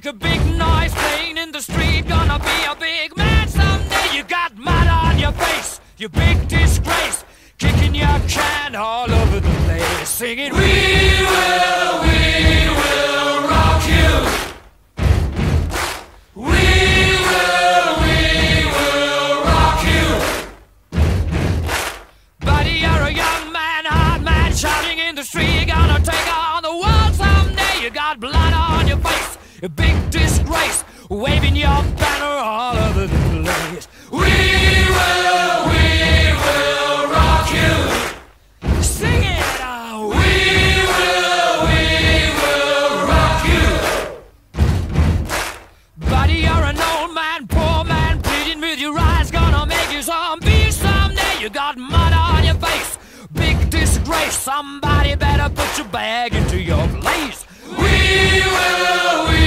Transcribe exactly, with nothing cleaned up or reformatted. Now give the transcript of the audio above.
make a big noise playing in the street. Gonna be a big man someday. You got mud on your face, you big disgrace. Kicking your can all over the place, singing, we will, we will rock you. We will, we will rock you. Buddy, you're a young man, hard man, shouting in the street. You're gonna take on the world someday. You got blood on your face, a big disgrace, waving your banner all over the place. We will, we will rock you. Sing it out. We will, we will rock you. Buddy, you're an old man, poor man, pleading with your eyes. Gonna make you zombie someday. You got mud on your face, big disgrace. Somebody better put your bag into your place. We will, we